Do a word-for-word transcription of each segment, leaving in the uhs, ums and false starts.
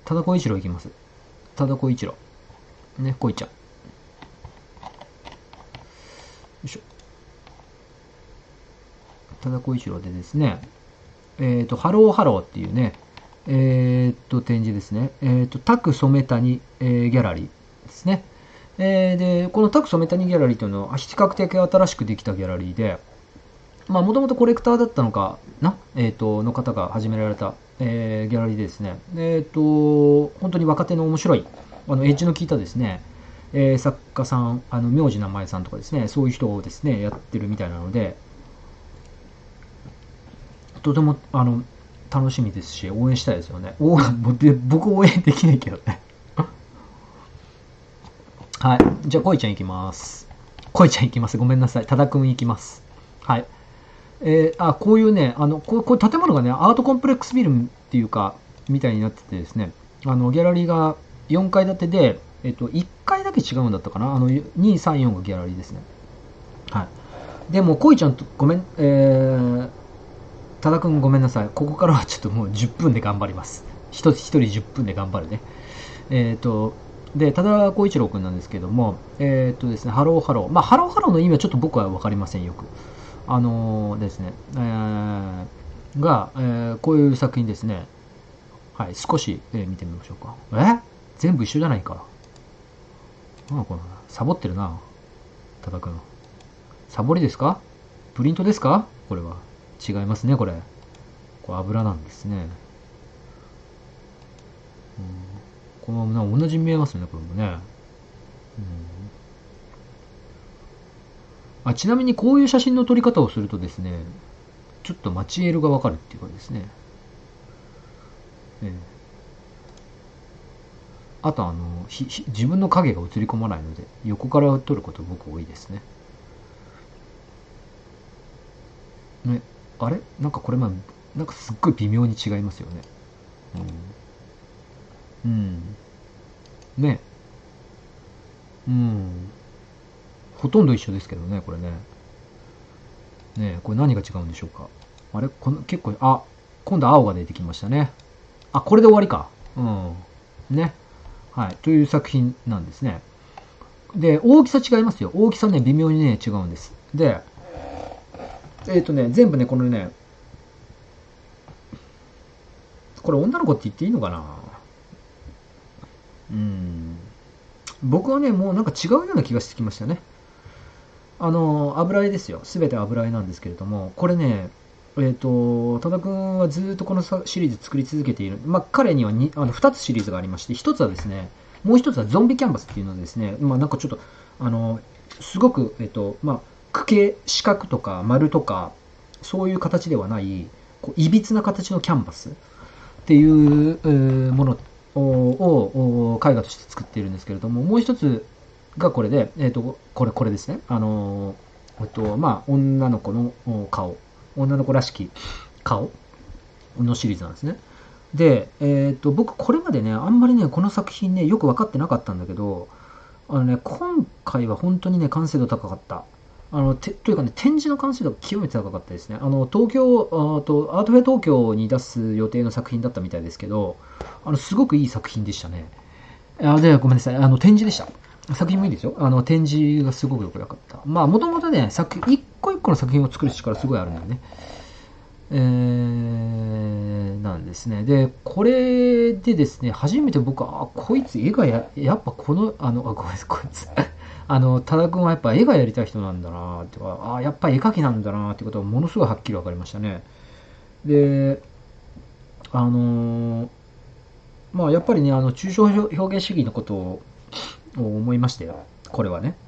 ただこいちろいきます。ただこいちろ。ね、こいちゃん。よいしょ。ただこいちろでですね、えっ、ー、と、ハローハローっていうね、えっ、ー、と、展示ですね。えっ、ー、と、タク染谷、えー、ギャラリーですね。えー、で、このタク染谷ギャラリーというのは、比較的新しくできたギャラリーで、まあ、もともとコレクターだったのかな、えっ、と、の方が始められた、えー、ギャラリーでですね、えっ、と、本当に若手の面白い、あの、エッジの効いたですね、えー、作家さん、あの、名字名前さんとかですね、そういう人をですね、やってるみたいなので、とても、あの、楽しみですし、応援したいですよね。お僕応援できないけどね。はい。じゃあ、こいちゃんいきます。こいちゃんいきます。ごめんなさい。ただくんいきます。はい。えー、あ、こういうね、あの、こう、こう建物がね、アートコンプレックスビルっていうか、みたいになっててですね、あの、ギャラリーがよんかい建てで、えっと、いっかいだけ違うんだったかな。あの、に、さん、よんがギャラリーですね。はい。でも、こいちゃんと、ごめん、えー、多田くんごめんなさい。ここからはちょっともうじゅっぷんで頑張ります。一人一人じゅっぷんで頑張るね。えっ、ー、と、で、多田光一郎くんなんですけども、えっ、ー、とですね、ハローハロー。まあ、ハローハローの意味はちょっと僕はわかりません、よく。あのー、ですね、えー、が、えー、こういう作品ですね。はい、少し、えー見てみましょうか。え全部一緒じゃないか。なんこの、サボってるな、多田くん。サボりですか？プリントですか？これは。違いますね、これ。これ油なんですね。うん、このまま同じに見えますよね、これもね。うん、あ、ちなみにこういう写真の撮り方をするとですね、ちょっとマチエールがわかるっていうかですね。ええ、あとあのひひ自分の影が映り込まないので、横から撮ること僕多いですね。ね、あれなんかこれまなんかすっごい微妙に違いますよね。うん。うん。ね。うん。ほとんど一緒ですけどね、これね。ねこれ何が違うんでしょうか。あれこの結構、あ、今度青が出てきましたね。あ、これで終わりか。うん。ね。はい。という作品なんですね。で、大きさ違いますよ。大きさね、微妙にね、違うんです。で、えっ、ー、とね、全部ね、このね、これ女の子って言っていいのかな。うん。僕はね、もうなんか違うような気がしてきましたね。あの、油絵ですよ。すべて油絵なんですけれども、これね、えっ、ー、と、多田くんはずっとこのシリーズ作り続けている。まあ、彼にはにあのふたつシリーズがありまして、ひとつはですね、もうひとつはゾンビキャンバスっていうのですね、まあ、なんかちょっと、あの、すごく、えっ、ー、と、まあ、区形、四角とか丸とか、そういう形ではない、こういびつな形のキャンバスっていうものを絵画として作っているんですけれども、もう一つがこれで、えっ、ー、と、これ、これですね。あのー、えっと、まあ、女の子の顔、女の子らしき顔のシリーズなんですね。で、えっ、ー、と、僕これまでね、あんまりね、この作品ね、よく分かってなかったんだけど、あのね、今回は本当にね、完成度高かった。あの、て、というかね、展示の完成度が極めて高かったですね。あの、東京、あと、アートフェア東京に出す予定の作品だったみたいですけど、あの、すごくいい作品でしたね。あ、で、ごめんなさい。あの、展示でした。作品もいいですよ。あの、展示がすごく良かった。まあ、もともとね、作品、一個一個の作品を作る力すごいあるんだよね。えー、なんですね。で、これでですね、初めて僕は、あ、こいつ絵がや、やっぱこの、あの、あ、ごめんなさい、こいつ。あの、多田くんはやっぱ絵がやりたい人なんだなってか、あ、やっぱ絵描きなんだなってことがものすごいはっきり分かりましたね。で、あのーまあ、やっぱりね、あの、抽象表現主義のことを思いましたよ。これはね。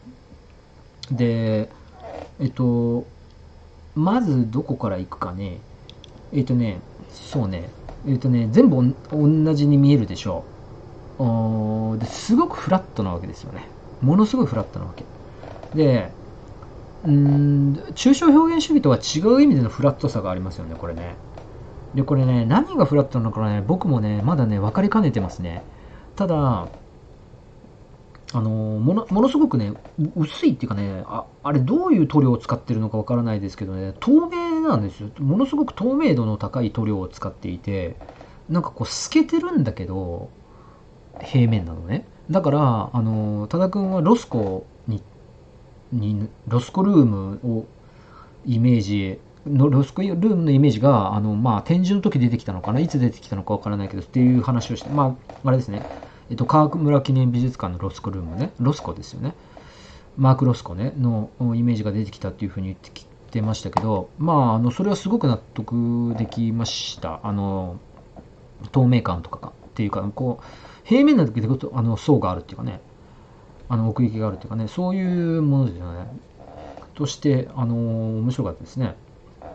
で、えっと、まずどこから行くかね。えっとね、そうね。えっとね、全部同じに見えるでしょう。ですごくフラットなわけですよね。ものすごいフラットなわけ。で、うーん、抽象表現主義とは違う意味でのフラットさがありますよね、これね。で、これね、何がフラットなのかね、僕もね、まだね、分かりかねてますね。ただ、あのもの、ものすごくね、薄いっていうかね、あ、あれどういう塗料を使ってるのかわからないですけどね、透明なんですよ。ものすごく透明度の高い塗料を使っていて、 なんかこう透けてるんだけど、平面なのね。だから、あの、多田くんはロスコに、に、ロスコルームをイメージ、のロスコルームのイメージが、あの、まあ、展示の時出てきたのかな、いつ出てきたのかわからないけど、っていう話をして、まあ、あれですね。えっと、川村記念美術館のロスコルームね。ロスコですよね。マーク・ロスコね、のイメージが出てきたっていうふうに言ってきてましたけど、まあ、あの、それはすごく納得できました。あの、透明感とかっていうか、こう、平面なんだけど、あの、層があるっていうかね、あの、奥行きがあるっていうかね、そういうものですよね。として、あの、面白かったですね。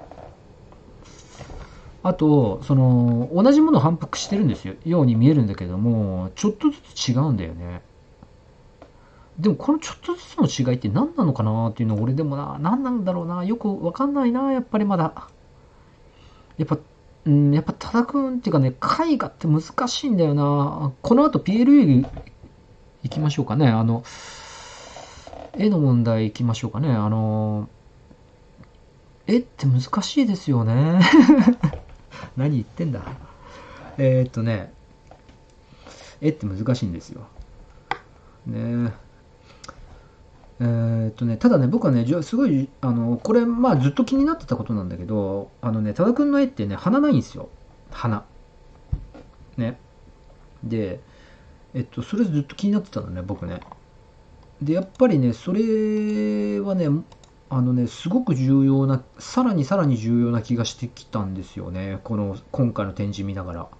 あと、その、同じものを反復してるんですよ。ように見えるんだけども、ちょっとずつ違うんだよね。でもこのちょっとずつの違いって何なのかなっていうのを俺でもな、何なんだろうな、よくわかんないな、やっぱりまだ。やっぱ、うん、やっぱ多田くんっていうかね、絵画って難しいんだよな。この後 ピーエルエー 行きましょうかね。あの、絵の問題行きましょうかね。あの、絵って難しいですよね。何言ってんだ。えー、っとね、絵って難しいんですよ。ねえーっとね、ただね、僕はね、じゃすごい、あの、これ、まあ、ずっと気になってたことなんだけど、あのね、多田くんの絵ってね、鼻ないんですよ。鼻。ね。で、えっと、それずっと気になってたのね、僕ね。で、やっぱりね、それはね、あのね、すごく重要な、さらにさらに重要な気がしてきたんですよね。この、今回の展示見ながら。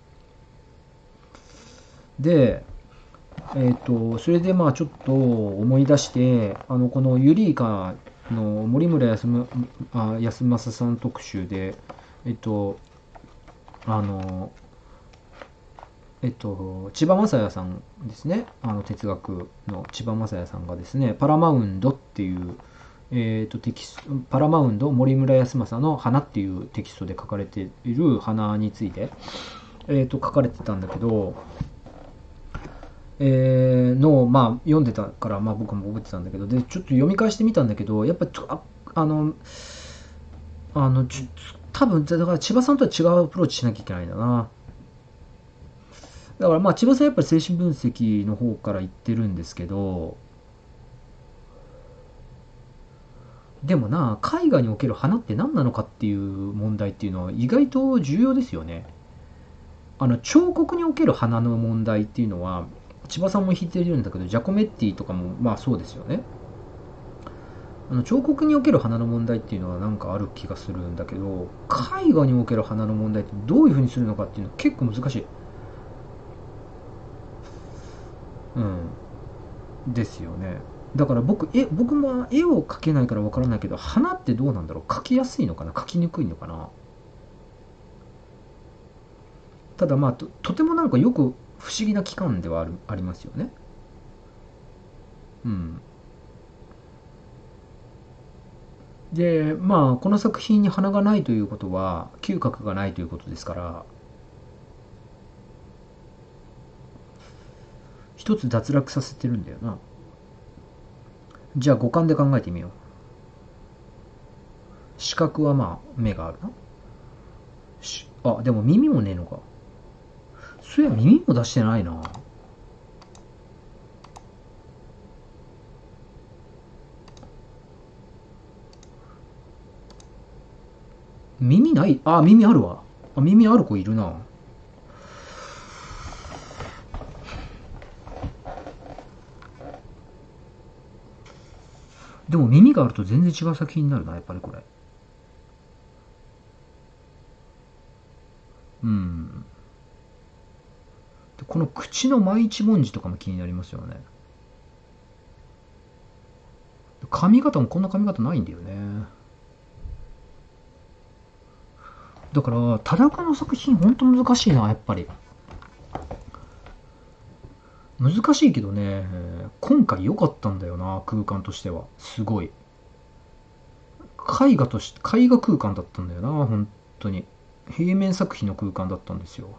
で、えっと、それでまあちょっと思い出して、あの、このユリイカの森村康むあ康政さん特集で、えっと、あの、えっと、千葉雅也さんですね。あの、哲学の千葉雅也さんがですね、パラマウンドっていう、えっと、テキスト、パラマウンド森村康政の花っていうテキストで書かれている花について、えっと、書かれてたんだけど、えーのを、まあ、読んでたから、まあ、僕も覚えてたんだけど、で、ちょっと読み返してみたんだけど、やっぱりあ、あの、あの、ち多分、だから千葉さんとは違うアプローチしなきゃいけないんだな。だからまあ、千葉さんやっぱり精神分析の方から言ってるんですけど、でもな、絵画における花って何なのかっていう問題っていうのは意外と重要ですよね。あの、彫刻における花の問題っていうのは、千葉さんも弾いてるんだけど、ジャコメッティとかもまあそうですよね。あの彫刻における花の問題っていうのはなんかある気がするんだけど、絵画における花の問題ってどういうふうにするのかっていうのは結構難しい。うん。ですよね。だから僕、え、僕も絵を描けないからわからないけど、花ってどうなんだろう、描きやすいのかな、描きにくいのかな。ただまあ、と、とてもなんかよく不思議な期間ではある、ありますよね。うん。で、まあ、この作品に花がないということは、嗅覚がないということですから、一つ脱落させてるんだよな。じゃあ五感で考えてみよう。視覚はまあ、目があるな。しあ、でも耳もねえのか。そういや耳も出してないな。耳ないあ、耳あるわ。あ、耳ある子いるな。でも耳があると全然違う作品になるな、やっぱりこれ。うん。でこの口の毎一文字とかも気になりますよね。髪型もこんな髪型ないんだよね。だから、田中の作品ほんと難しいな、やっぱり。難しいけどね、今回良かったんだよな、空間としては。すごい。絵画として、絵画空間だったんだよな、本当に。平面作品の空間だったんですよ。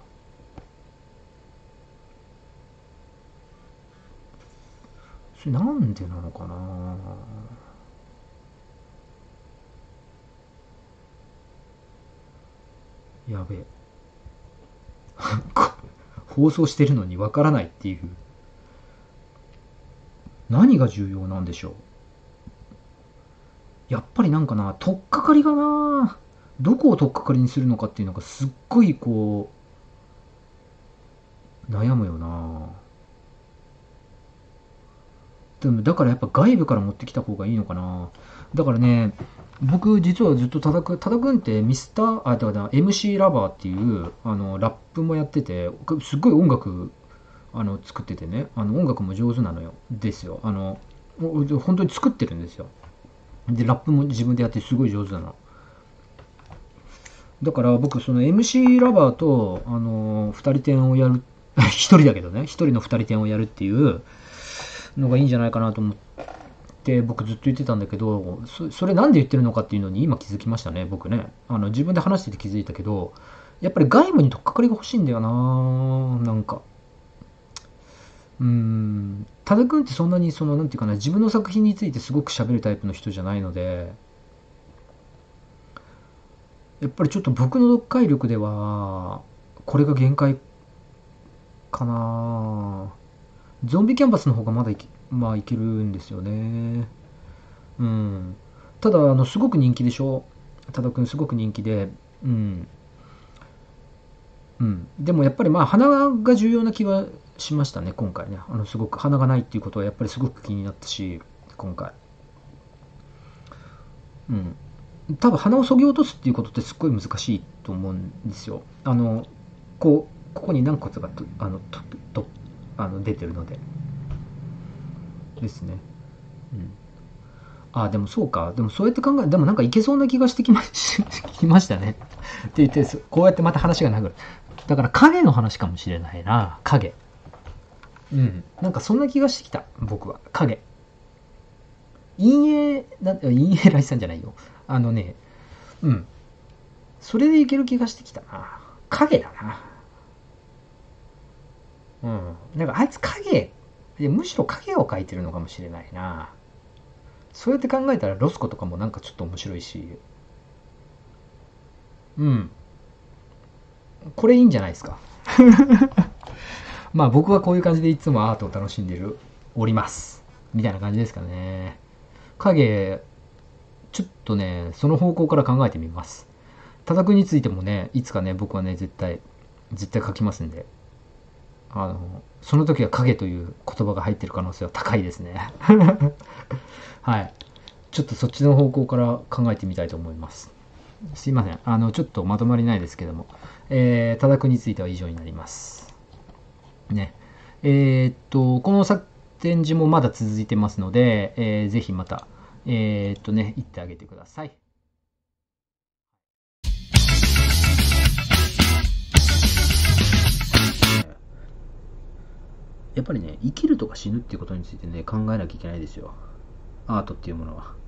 それなんでなのかな。やべえ。 放送してるのにわからないっていう。何が重要なんでしょう。やっぱりなんかな、取っかかりがな、どこを取っかかりにするのかっていうのがすっごいこう、悩むよな。でもだからやっぱ外部から持ってきた方がいいのかな。だからね、僕実はずっと叩く、叩くんってミスター、あ、だから エムシー ラバーっていう、あの、ラップもやってて、すっごい音楽、あの、作っててね、あの、音楽も上手なのよ、ですよ。あの、本当に作ってるんですよ。で、ラップも自分でやってすごい上手なの。だから僕、その エムシー ラバーと、あの、二人点をやる、一人だけどね、一人の二人点をやるっていうのがいいんじゃないかなと思って僕ずっと言ってたんだけど、そそれなんで言ってるのかっていうのに今気づきましたね、僕ね。あの、自分で話してて気づいたけど、やっぱり外部に取っかかりが欲しいんだよな、なんか。うーん、多田君ってそんなにその、なんていうかな、自分の作品についてすごく喋るタイプの人じゃないので、やっぱりちょっと僕の読解力では、これが限界かな。ゾンビキャンバスの方がまだいけ、まあいけるんですよね。うん。ただ、あの、すごく人気でしょ。多田くんすごく人気で、うん。うん。でもやっぱりまあ鼻が重要な気はしましたね、今回ね。あの、すごく鼻がないっていうことはやっぱりすごく気になったし、今回。うん。多分鼻をそぎ落とすっていうことってすっごい難しいと思うんですよ。あの、こう、ここに何骨がと、あの、と、と、あの、出てるので。ですね。うん。あ、でもそうか。でもそうやって考え、でもなんかいけそうな気がしてきまし、きましたね。って言って、こうやってまた話が流れる。だから影の話かもしれないな。影。うん。なんかそんな気がしてきた。僕は。影。陰影、な、陰影来さんじゃないよ。あのね、うん。それでいける気がしてきたな。影だな。うん。なんかあいつ影、いやむしろ影を描いてるのかもしれないな。そうやって考えたらロスコとかもなんかちょっと面白いし。うん。これいいんじゃないですか。まあ僕はこういう感じでいつもアートを楽しんでる、おります。みたいな感じですかね。影、ちょっとね、その方向から考えてみます。多田くについてもね、いつかね、僕はね、絶対、絶対書きますんで。あの、その時は影という言葉が入ってる可能性は高いですね。はい。ちょっとそっちの方向から考えてみたいと思います。すいません。あの、ちょっとまとまりないですけども、えー、多田くについては以上になります。ね。えーっと、この展示もまだ続いてますので、えー、ぜひまた、えーっとね、行ってあげてください。やっぱりね、生きるとか死ぬっていうことについてね、考えなきゃいけないですよ。アートっていうものは。